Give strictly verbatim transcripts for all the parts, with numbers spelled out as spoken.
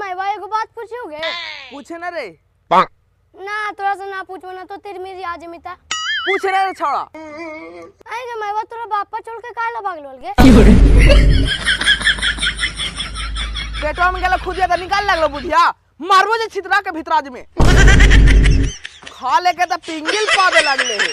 मैं भाई को बात पूछोगे? पूछे ना रे। ना थोड़ा सा ना पूछो ना तो तेरी मेरी आज मिता पूछे ना रे छोड़ा। आई जब मैं तोरा बापा छोड़ के काला भाग लोगे पेटवा में गेला खुदिया त निकाल लागलो बुधिया मारबो जे छितरा के भीतराज में खा लेके त पिंगिल पावे लागले है।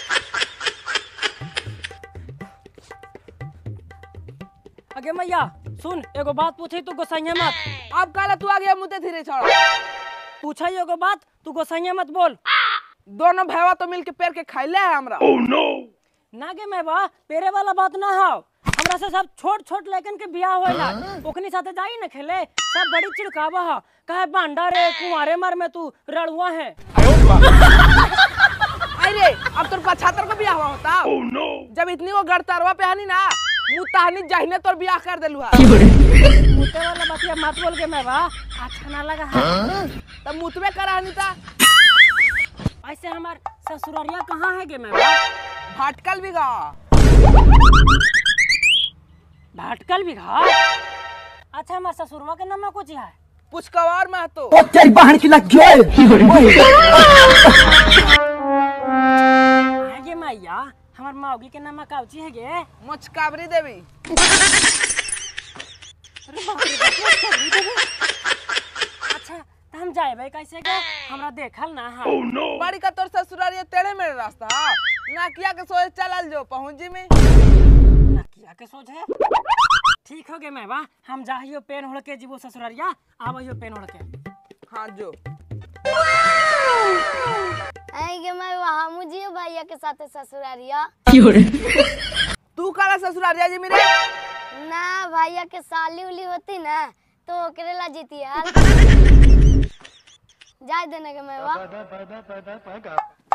अगे मैया सुन एगो बात पूछी तू गोसाइया मत। अब काला तू आ गया मुते धीरे छोड़ा। पूछा एगो बात तू गोसाइया मत बोल। दोनों भैया तो मिलके पेड़ के खाइले है हमरा। oh, no. ना गे मैं बा पेरे वाला बात ना हो। हमरा से सब छोट छोट लेकिन के बियाह होइला ओकनी साथे जाई न खेले सब बड़ी चिड़कावा ह कहे बांडा रे कुंवारे मर में तू रड़ुआ है। अरे अब तोर पचहत्तर को बियाह होता oh, no. जब इतनी वो गड़तरवा पे हनी ना मुताहनी जहने तोर बियाह कर देलु है। मुते वाला बातिया मत बोल के मैं बा अच्छा ना लगा है। तब मुतबे करा हनी ता ऐसे हमार ससुरारिया कहाँ है गे मैं बा? भाटकल भी गा भाटकल भी घा। अच्छा हमार ससुरवा के नाम कुछ है पुचकवार में तो ओ तेरी बहन की लग गई गे मैया हमार मौगी के नाम काउची है गे मुचकाबरी देवी। अरे बाप रे बाप मुचकाबरी देवी। अच्छा तो हम जाएबे कैसे गे हमरा देखल ना है। oh, no. बड़ी का तोर ससुरारिया तेरे मेरे रास्ता ना किया के सोच चलल जो पहुंची में ना किया के सोच है। ठीक हो गे मैं बा हम जाहियो पेन होड़ के जीवो ससुरारिया आवहियो पेन होड़ के। हाँ जो आएंगे मैं वहाँ मुझे भैया के साथ ससुरारिया। तू काला ससुरारिया जी मेरे ना भैया के साली उली होती ना तो ओकरे ला जीती यार जाए देने के मैं वहाँ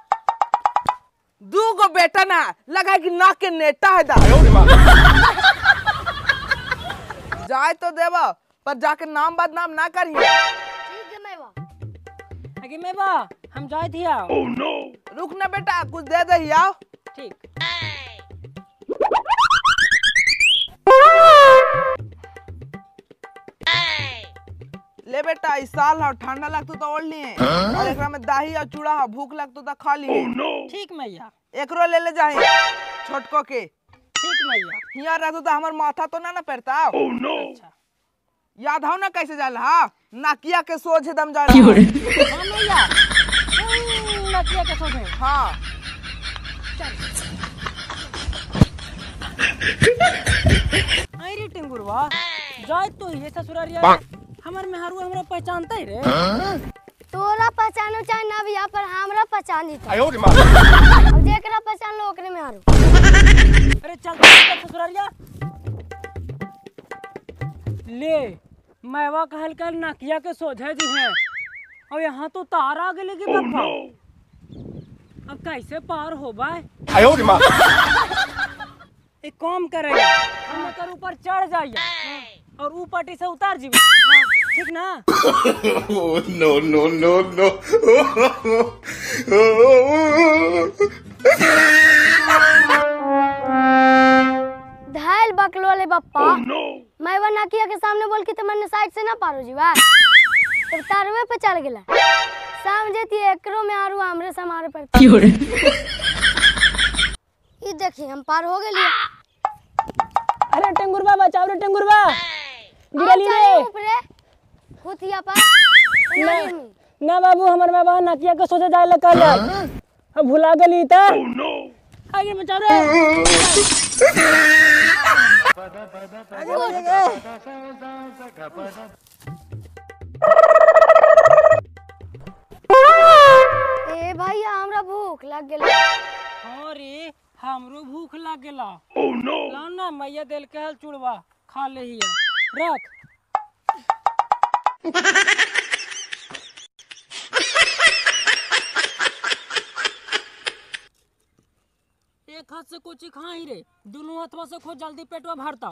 दू गो बेटा ना लगा कि नाक के नेटा है दा जाए तो देवा पर जाके नाम बदनाम ना करिए। ठीक है मैं वहाँ अगे मैं बा हम जाए थिया। oh, no. रुक ना बेटा कुछ दे दे याओ। ठीक ले बेटा इस साल हा ठंडा लगतो तो ओढ़ लिए और एकरा में दही और चूड़ा हा भूख लगतो तो खा लिए। oh, no. ठीक मैया एकरो ले ले जाए छोटको के। ठीक मैया हियां रहतो तो हमर माथा तो ना ना पड़ता। oh, no. अच्छा याद हो ना कैसे जाला हा नाकिया के सोझे दम जाला। हाँ मैया हम्म, नकिया के सोचे हाँ अरे टिंगुरवा जाए तो ये ससुरारिया हमर मेहरु हमरा पहचानता ही रे। तोरा पहचानो चाहे ना भी यहाँ पर हमरा पहचान जीता I owed him up. अब जेकरा पहचान लो ओकरे में हारू। अरे चल तो ससुरारिया ले मैवा कहल कर नकिया के सोझे जी हैं और यहाँ तो तार आ गए oh, बप्पा no. अब कैसे पार हो बाय? I owed him up. एक काम करेगा हम कर ऊपर चढ़ जाइए और ऊपर से उतार जीवे ठीक ना। oh, no, no, no, no. धायल बकलो ले बप्पा oh, no. मैं वो नाकिया के सामने बोल के तो मैंने साइड से ना पारो जीवा तो तारवे पे चल गेला समझती एकरो में आरू हमरे से हमारे पर ये देखिए हम पार हो गेलिए। अरे टेंगुरबा बचाओ रे टेंगुरबा गिरली रे ऊपरे खुतिया पर ना, ना बाबू हमर में बा नकिया के सोचे जाए ले कल अब भुला गेली त oh, no. आगे बचाओ रे ए भैया हमरा भूख लग गेल। हां रे हमरो भूख लाग गेला। oh, no. ला ना मैया देल के हल चुड़वा खा ले ही रख। एक हाथ से कोची खाई रे दोनों हाथवा से खो जल्दी पेटवा भरता।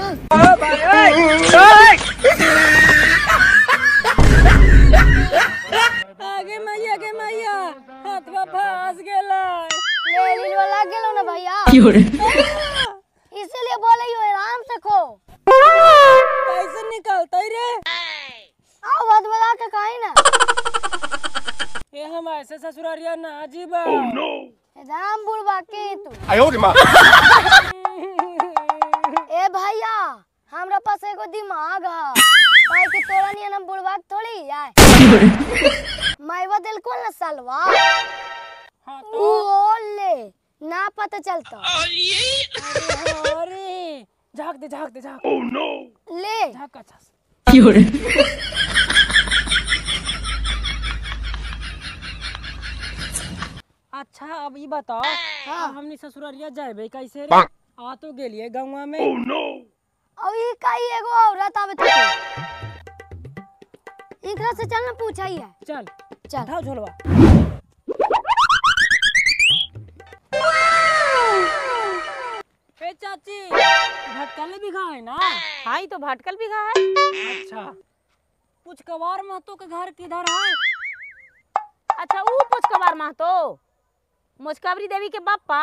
आगे मैया आगे मैया हाथवा फंस गेला ले लीलवा लग गेलो ना भैया इसीलिए बोले यो आराम से खो। कैसे निकलता रे हम ऐसे ससुरारिया ना जीबा। राम बुढ़वा के तू 哎呦我的妈！ ए भैया हमरा पास एगो दिमाग है काहे कि तोरा नियन हम बुढ़वा थोड़ी आए माईवा दिल को ना सालवा हाँ तो ओले ना पता चलता अरे अरे झाक दे झाक दे झाक ले झाक अच्छा से। अच्छा अब ये बताओ हाँ हमनी ससुरारिया जाबे कैसे रे? आ तो गेलिए गाँव में। अभी काई एगो औरत आवे थे एकरा से चल ना पूछा ही है चल चल उठाओ झोलवा। ए चाची भटकल भी है ना? हाँ ही तो भटकल भी है। अच्छा पुचकवार महतो के घर किधर है? अच्छा वो पुचकवार महतो मुचकावरी देवी के बापा।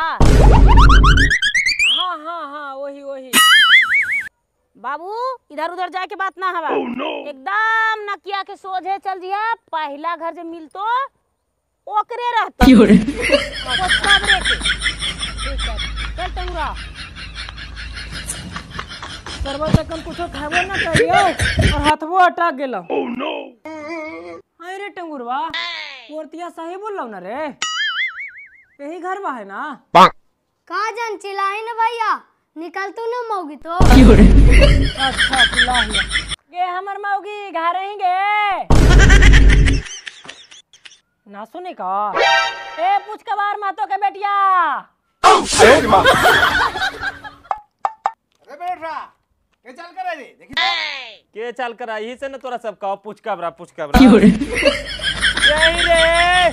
हाँ हाँ हाँ वही वही। बाबू इधर उधर जाए के बात ना हवा एकदम नकिया के सोझे चल जिया पहला घर जो मिलतो ओकरे रहता पुचकवरे के। ठीक है चल टंगरा सरवा तकन कुछो खाबो ना करियो और हाथवो अटक गेलो। हाय रे टंगुरवा पोरतिया सही बोल ना रे यही घर बा है ना? कहा जान चिल्लाई ना भैया निकल तू ना मौगी तो अच्छा चिल्लाहिया गे हमर मौगी घर ही गे ना सुने का। ए पुचकवार मातो के बेटिया 哎呦我的妈！ अरे बेटा के चल कर रे देखी के चल कर यही से न तोरा सब कहो पुचकाबरा पुचकाबरा यही रे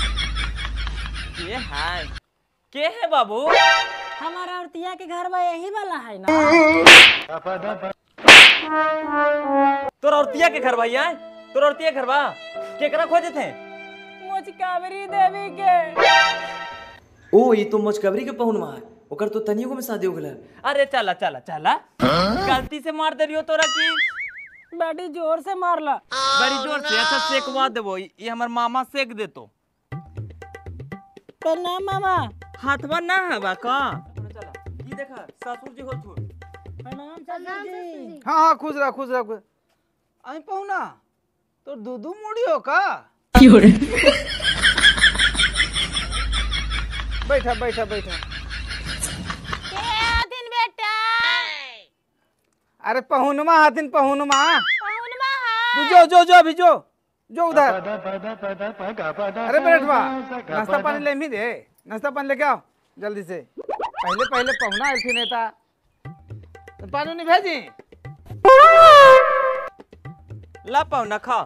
के है के है बाबू? हमारा औरतिया के घर बा यही वाला है ना? तोरा औरतिया के घर भाई है? तोरा औरतिया घर बा केकरा खोजे थे? मुचकावरी देवी के। ओ ये तो मुचकबरी के पहुनवा है ओकर तो तनियो में शादी हो गेल। अरे चला चला चला गलती से मार दे रियो तोरा की बड़ी जोर से मारला। बड़ी जोर से अच्छा सेकवा देबो ये हमर मामा सेक देतो। प्रणाम मामा। हाथवा ना हवा का चला ये देखा ससुर जी होत हो। प्रणाम ससुर जी। हां हां खुश रह खुश रह आई पहुना तो दूधू मुड़ी हो का बैठा बैठा बैठा। के दिन बेटा अरे पहुनमा हाथिन पहुनमा पहुनमा तू है जो जो जो अभी जो जो उधर। अरे बेटवा नाश्ता पानी ले मी दे नाश्ता पानी लेके आओ जल्दी से पहले पहले पहुना ऐसी नेता तो पानी नहीं भेजी। ला पाओ ना खा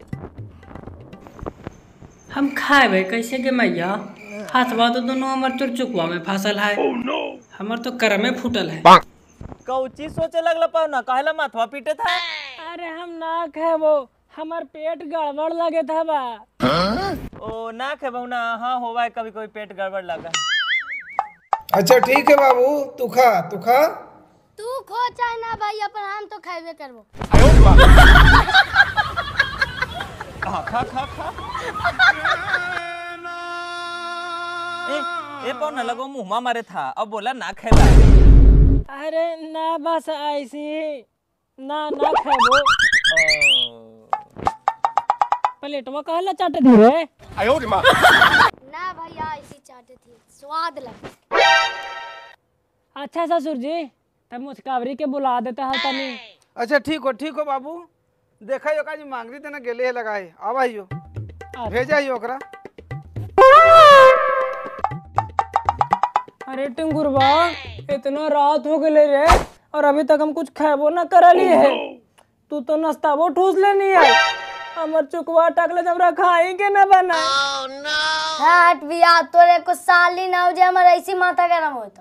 हम खाए कैसे के मैया हाथवा तो दोनों हमर तुर चुकवा में फसल है। हमर तो कर में फूटल है। कौची सोचे लगला पाओ ना काहेला माथवा पीटे था? अरे हम ना खाबो हमर पेट गड़बड़ लगे था बा। ओ ना खेबौ ना हाँ होवा है कभी कभी पेट गड़बड़ लगा। अच्छा ठीक है बाबू तू खा तू खा। तू खो चाहे ना भैया पर हम तो खाइबे करबो। 哎呦我的妈！ खा खा खा खा ए ए पाओ ना लगो मुंह मारे था अब बोला ना खेबा। अरे ना बस ऐसी ना ना खाबो प्लेटवा कहला चाटे दे रे। 哎呦我的妈！ ना भैया ऐसी चाटे थी स्वाद लगे। अच्छा ससुर जी तब मुचकावरी के बुला देता है तनी। अच्छा ठीक हो ठीक हो बाबू देखा यो काजी मांगरी तेना गेले है लगाई अब आइयो भेजा आइयो ओकरा। अरे टिंगुरवा इतना रात हो गए रे और अभी तक हम कुछ खाबो ना करली है। तू तो नाश्ताबो ठूस लेनी है हमर चुकवा टकले जब रखाई के ना बना। हट बिया तोरे को साली ना हो जाए हमारा ऐसी माथा गरम होता।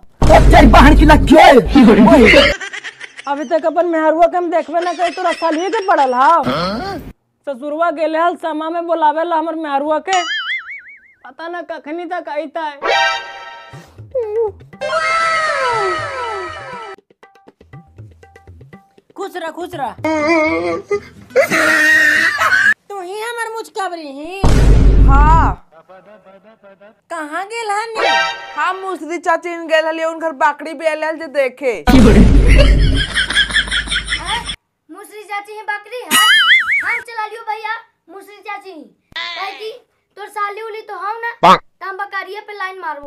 अभी तक अपन मेहरुआ के हम देखबे ना कहीं तोरा सालिए के पड़ल हां। ससुरवा गेले हल समा में बुलावे ला हमर मेहरुआ के पता ना कखनी तक आईता है। खुश रह खुश रह तू ही हमर मुचकावरी ही। हाँ कहाँ गेल हनी? हम मुसरी चाची इन गेल हलिए उनकर बकरी भी आयल जे देखे। मुसरी चाची है बकरी है हम चला लियो भैया मुसरी चाची ही काहे की तोर साली उली तो हम ना तम बकरिया पे लाइन मारबो।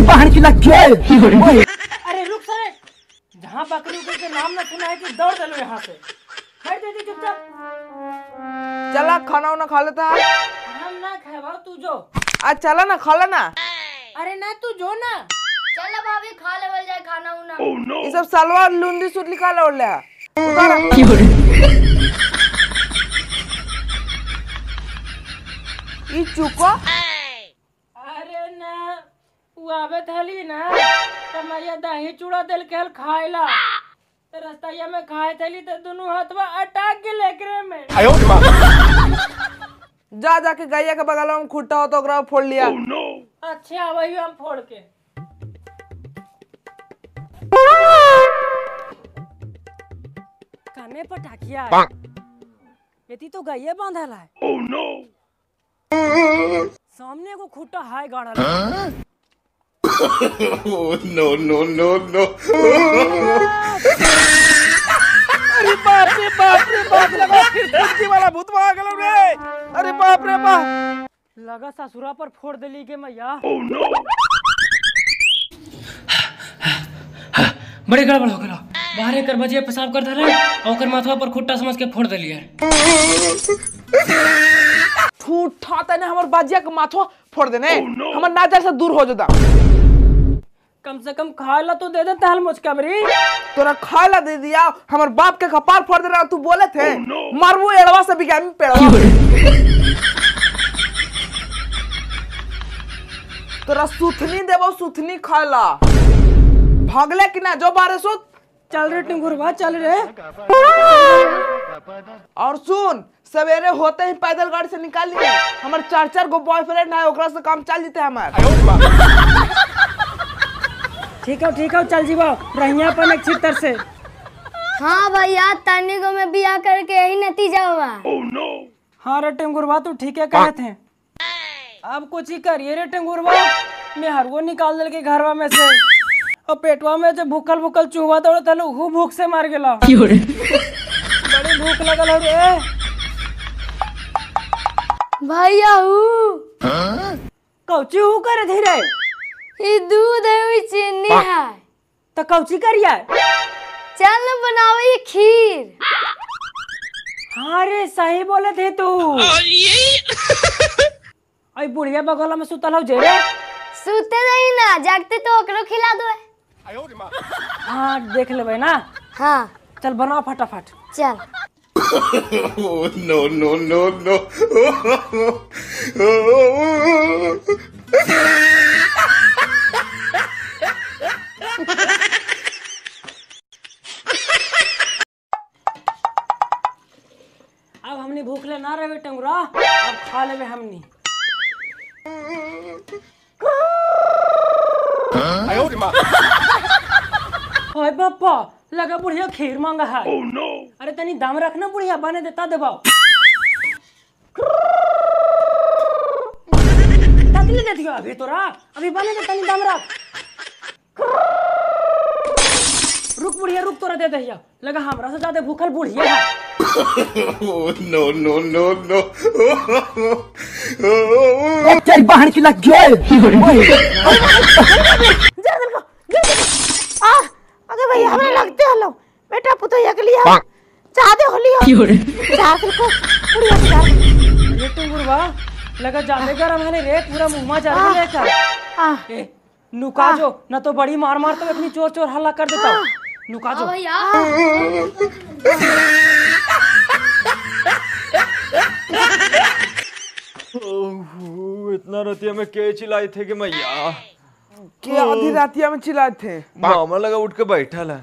अरे रुक सरे, जहाँ बकरी उकरी के नाम ना सुना है कि दौड़ चलो यहाँ से। हट दीदी चुपचाप। चला खाना उना खा लेता है। हम ना खाए तू जो। आज चला ना खा लेना। अरे ना तू जो ना। चल भाभी खा लेवल जाए खाना उना। ये सब सलवार लुंदी सूट लिखा ले उड़ले है। उतार। ये चुको। अरे ना वो आवे थली ना तो मैया दही चूड़ा दिल के हल खाएला तो रास्ता में खाए थली तो दोनों हाथवा अटक के लेकरे में। जा जाके गैया के बगल में खुट्टा हो तो ओकरा फोड़ लिया। oh, no. अच्छा वही हम फोड़ के काने पटाखिया यदि तो गैया बांधल है। oh, no. सामने को खुट्टा हाय गाड़ा नो नो नो नो। अरे बाप रे बाप रे बाप लगा फिर कुर्सी वाला भूत आ गलो रे। अरे बाप रे बाप लगा ससुरा पर फोड़ देली के मैया। oh, no. बड़े गड़बड़ हो गया बाहर कर बजिया पेशाब कर धरे और ओकर माथवा पर खुट्टा समझ के फोड़ देली है। ठूठा तने हमर बाजिया के माथो फोड़ देने। oh, no. हमर नजर से दूर हो जाता। कम से कम खाएला तो दे देता हल मुचकबरी। तोरा खाएला दे दिया हमर बाप के कपार फोड़ दे रहा तू बोले थे। oh, no. मारबू एड़वा से बिगामी पेड़वा। तोरा सुथनी देबो सुथनी खाएला भागले कि ना जो बारे सुत। चल रे टिंगुरवा चल रे। और सुन सवेरे होते ही पैदल गाड़ी से निकाल लिए हमारे चार चार गो बॉयफ्रेंड है ओकरा से काम चल जीते हमारे। ठीक है ठीक है चल जीवा रहिया पर एक छितर से। हाँ भैया तन्नी को मैं बियाह करके यही नतीजा हुआ। oh, no. हाँ रे टिंगुरवा तू ठीक है कहे थे। अब कुछ ही करिए रे टिंगुरवा मैं हरगो निकाल दल के घरवा में से और पेटवा में जो भूखल भूखल चूहा दौड़ तलो हु भूख से मार गेला। बड़ी भूख लगल रे भैया हूँ कौची हु करे धीरे ये दूध है वो चीनी है तो कौची करिया चल न बनावे ये खीर। हाँ रे सही बोले थे तू। आई बुढ़िया बगल में सुतल हो जे रे सुते नहीं ना जागते तो ओकरो खिला दो। हाँ देख लेबै ना। हाँ चल बनाओ फटाफट चल। No no no no. अब हमने भूखले ना रहे टंगुरा अब खा लेवे हमनी। ओए बापा लगा बुढ़िया खीर मांगा है। oh, no. अरे तनी दाम रखना बुढ़िया बने देता दबाओ। तकली दे दियो अभी तोरा अभी बने दे तनी दाम रख। रुक बुढ़िया रुक तोरा दे दहिया लगा हमरा से ज्यादा भूखल बुढ़िया है। No no no no. तेरी बहन की लग गई। अरे भैया हमें लगते हलो बेटा पुतैया के लिए चाहते होली हो चाहते को पूरी अच्छा ये टुंगुरवा लगा जाने कर हमने रे पूरा मुंह में जाके लेकर ए नुका जो न तो बड़ी मार मार तो इतनी चोर चोर हल्ला कर देता नुका जो भैया इतना रतिया में के चिल्लाए थे कि मैया के आधी रातिया में चिल्लाए थे। मामा लगा उठ के बैठा है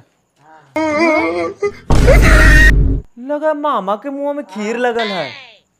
लगा मामा के मुंह में खीर लगल है।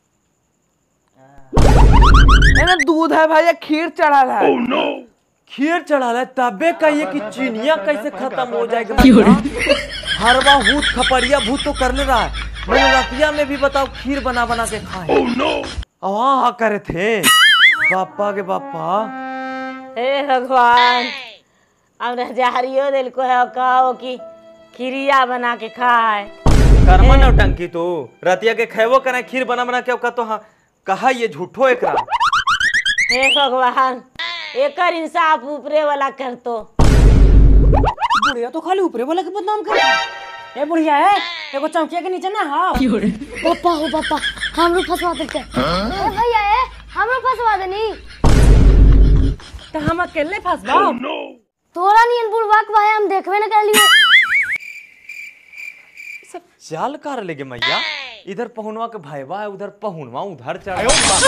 ना दूध है भैया खीर चढ़ा है। oh, no. खीर चढ़ा है तबे कहिए कि चीनिया कैसे खत्म हो जाएगा। हरवा भूत खपड़िया भूत तो कर ले रहा है मैंने रतिया में भी बताओ खीर बना बना के खाए। oh, no. आ करे थे बापा के बापा हे भगवान अब नजारियो दिल को है कहो कि खिरिया बना के खाए कर्मा नौटंकी तो रतिया के खेबो करे खीर बना बना के का तो हाँ, कहा ये झूठो एकरा। हे भगवान एकर इंसाफ ऊपरे वाला कर तो। बुढ़िया तो खाली ऊपरे वाला के बदनाम कर। ए बुढ़िया है एगो चौकिया के नीचे ना हां पापा हो पापा हमरो फंसवा देते ए भैया ए हमरो फंसवा देनी तो हम अकेले फंसबाओ तोरा नियन बुढ़वा के भाई हम देखबे न कर लिए सब चाल कर लेगे मैया। इधर पहुनवा के भाईवा है उधर पहुनवा उधर चढ़।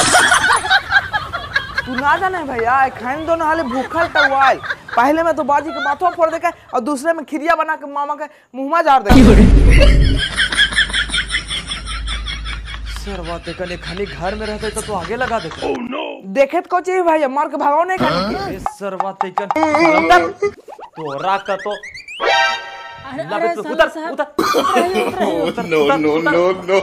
तू ना जाने भैया खान दोनों हाले भूखल टवाल पहले में तो बाजी के माथों फोड़ देके और दूसरे में खिरिया बना के मामा के मुंह में झाड़ दे। सरवा ते कने खाली घर में रहते तो, तो आगे लगा देते। oh, no. देखे तो चाहिए भैया मार के भगाओ नहीं खाने सरवा ते कन तो राका तो अरे उधर उधर Oh, no, no, no, no.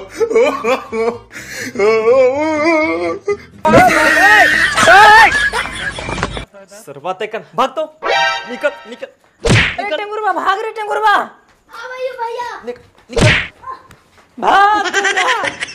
सरवा ते कन भाग तो निकल निकल अरे टेंगुरबा भाग रे टेंगुरबा हां भैया भैया निकल निकल भाग